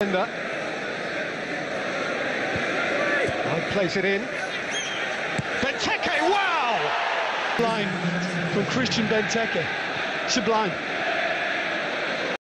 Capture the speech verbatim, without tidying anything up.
I'll place it in. Benteke, wow! Line from Christian Benteke. Sublime.